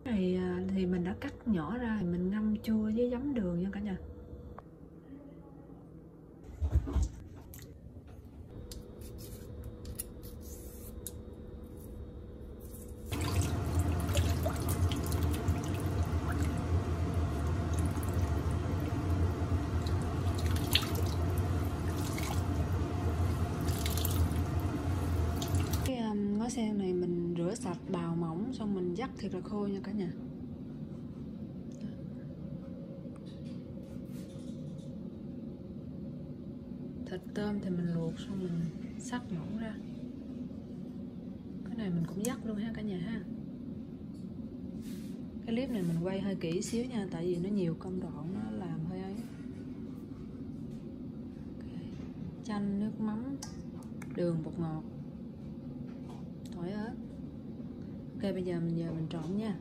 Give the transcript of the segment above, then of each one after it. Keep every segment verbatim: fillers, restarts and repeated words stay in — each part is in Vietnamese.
Này thì mình đã cắt nhỏ ra, thì mình ngâm chua với giấm đường nha cả nhà. Ngó sen này mình rửa sạch bào mỏng xong mình vắt thiệt là khô nha cả nhà. Thịt tôm thì mình luộc xong mình xắt mỏng ra. Cái này mình cũng vắt luôn ha cả nhà ha. Cái clip này mình quay hơi kỹ xíu nha, tại vì nó nhiều công đoạn, nó làm hơi ấy. Okay. Chanh, nước mắm, đường, bột ngọt, tỏi ớt. Ok, bây giờ mình giờ mình trộn nha.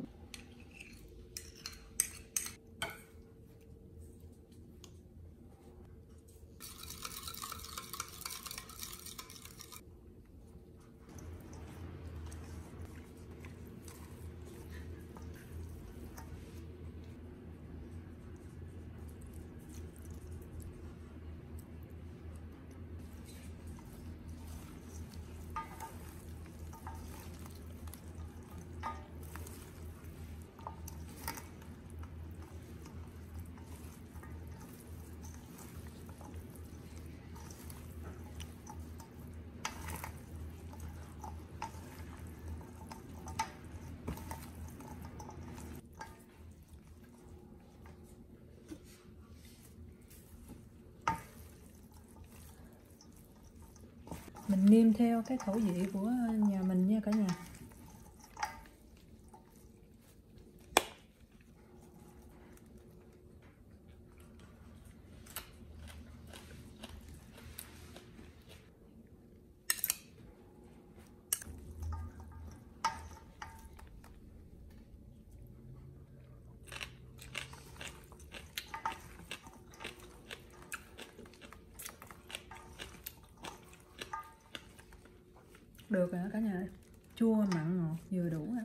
Mình nêm theo cái khẩu vị của nhà mình nha cả nhà. Được rồi cả nhà, chua mặn ngọt vừa đủ ha.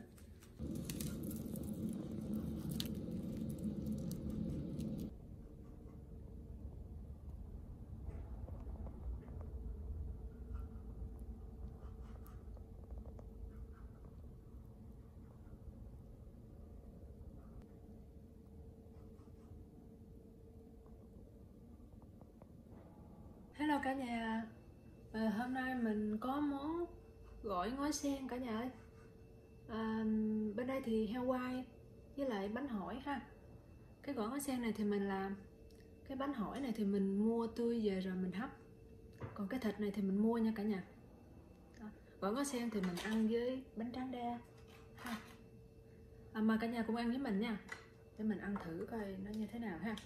Hello cả nhà, à, hôm nay mình có món gỏi ngó sen cả nhà ơi. À, bên đây thì heo quay với lại bánh hỏi ha. Cái gỏi ngó sen này thì mình làm, cái bánh hỏi này thì mình mua tươi về rồi mình hấp, còn cái thịt này thì mình mua nha cả nhà. Đó. Gỏi ngó sen thì mình ăn với bánh tráng đa ha. À, mà cả nhà cũng ăn với mình nha, để mình ăn thử coi nó như thế nào ha.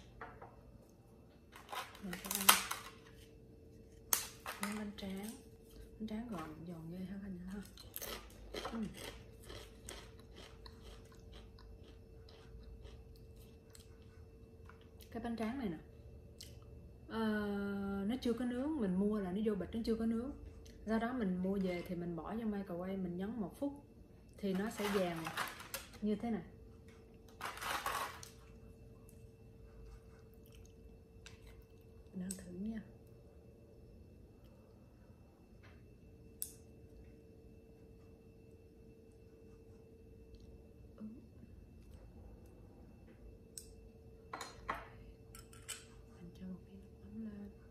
Mình sẽ ăn với bánh tráng, bánh tráng gòn giòn ghê ha cả nhà ha. uhm. Cái bánh tráng này nè, à, nó chưa có nướng, mình mua là nó vô bịch nó chưa có nướng, do đó mình mua về thì mình bỏ vô microwave, mình nhấn một phút thì nó sẽ vàng như thế này. Mình ăn thử nha. Mình cho một cái nước mắm lên.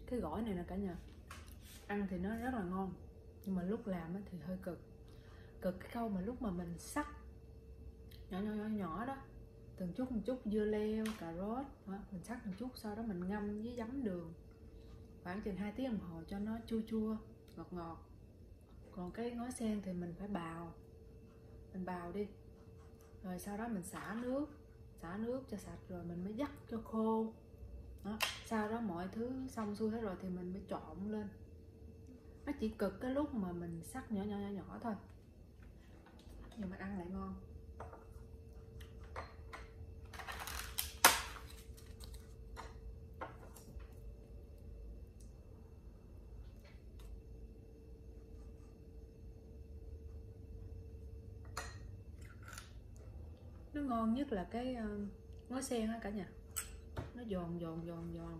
Cái gỏi này nè cả nhà, ăn thì nó rất là ngon, nhưng mà lúc làm thì hơi cực. Cực cái khâu mà lúc mà mình sắc nhỏ nhỏ nhỏ nhỏ đó, từng chút một chút dưa leo, cà rốt đó, mình sắc một chút, sau đó mình ngâm với giấm đường khoảng chừng hai tiếng đồng hồ cho nó chua chua ngọt ngọt. Còn cái ngó sen thì mình phải bào, mình bào đi, rồi sau đó mình xả nước, xả nước cho sạch rồi mình mới dắt cho khô đó. Sau đó mọi thứ xong xuôi hết rồi thì mình mới trộn lên. Nó chỉ cực cái lúc mà mình sắc nhỏ nhỏ nhỏ nhỏ thôi, nhưng mà ăn lại ngon. Nó ngon nhất là cái uh, ngó sen á cả nhà, nó giòn giòn giòn giòn.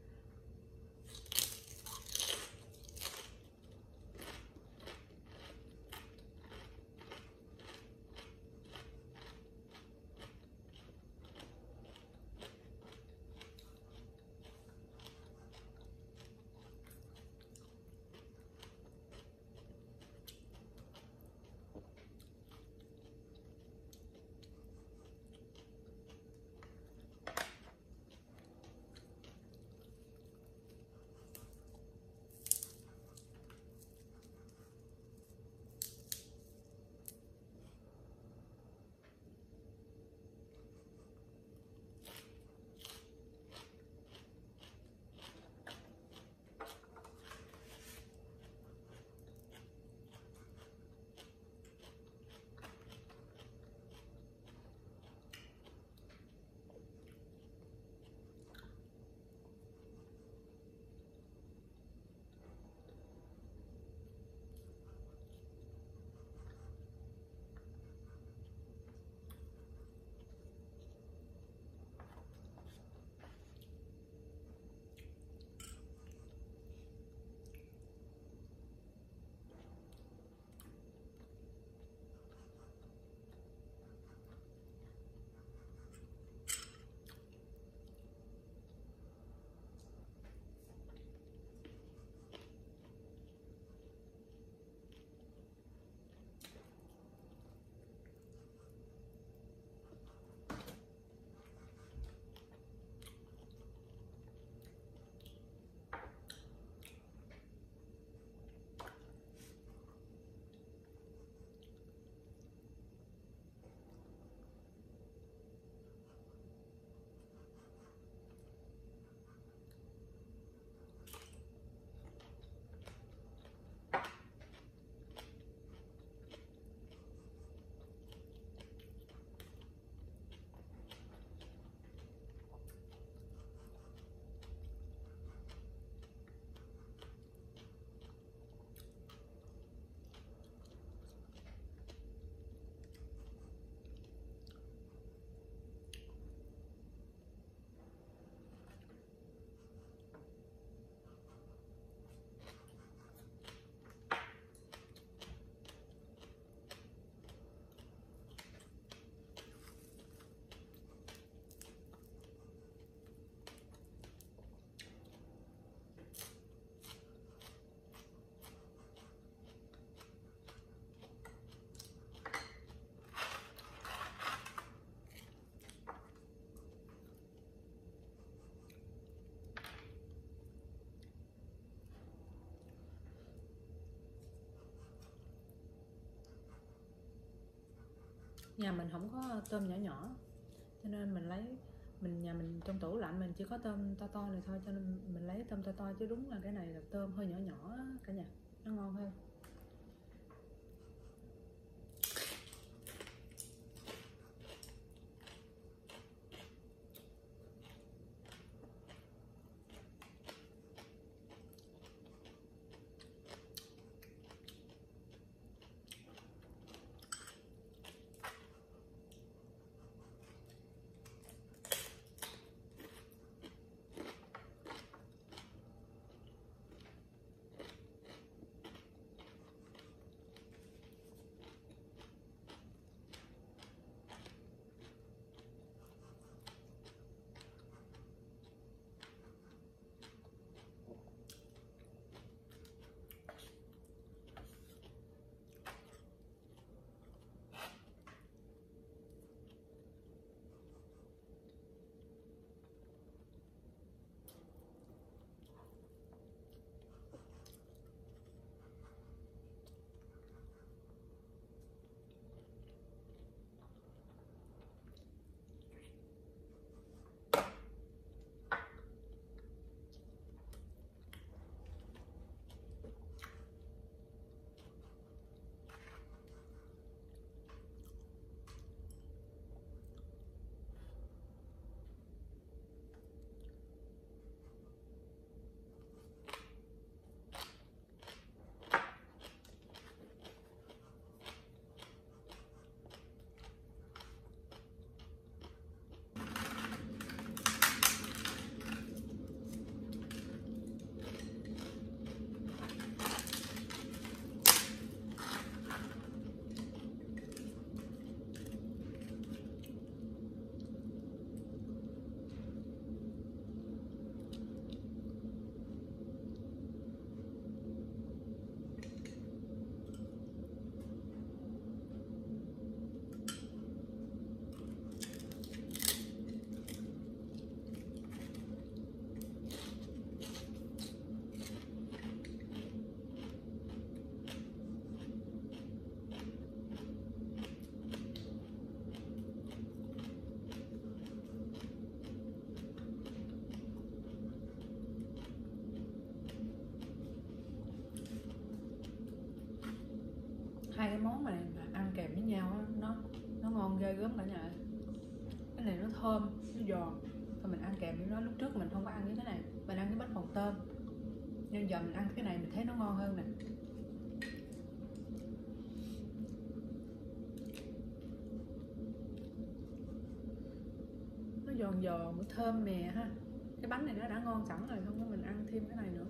Nhà mình không có tôm nhỏ nhỏ, cho nên mình lấy, mình nhà mình trong tủ lạnh mình chỉ có tôm to to này thôi, cho nên mình lấy tôm to to, chứ đúng là cái này là tôm hơi nhỏ nhỏ cả nhà, nó ngon hơn. hai cái món này mà ăn kèm với nhau á, nó nó ngon ghê gớm cả nhà. Cái này nó thơm, nó giòn, rồi mình ăn kèm với nó. Lúc trước mình không có ăn với cái này, mình ăn với bánh phồng tôm, nhưng giờ mình ăn cái này mình thấy nó ngon hơn nè. Nó giòn giòn, nó thơm mè ha. Cái bánh này nó đã ngon sẵn rồi, không có mình ăn thêm cái này nữa.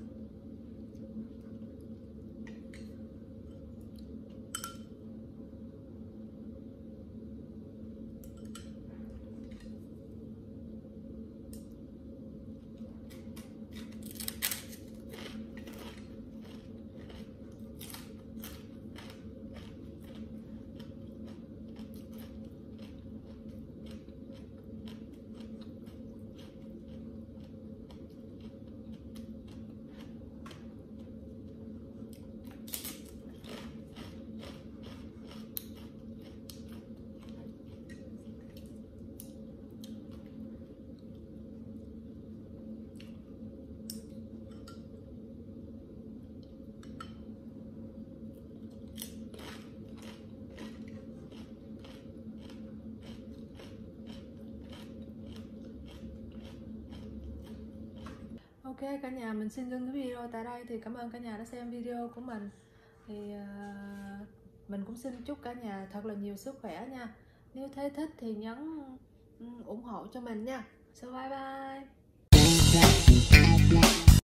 Ok cả nhà, mình xin dừng cái video tại đây. Thì cảm ơn cả nhà đã xem video của mình. Thì uh, mình cũng xin chúc cả nhà thật là nhiều sức khỏe nha. Nếu thấy thích thì nhấn ủng hộ cho mình nha. So bye bye.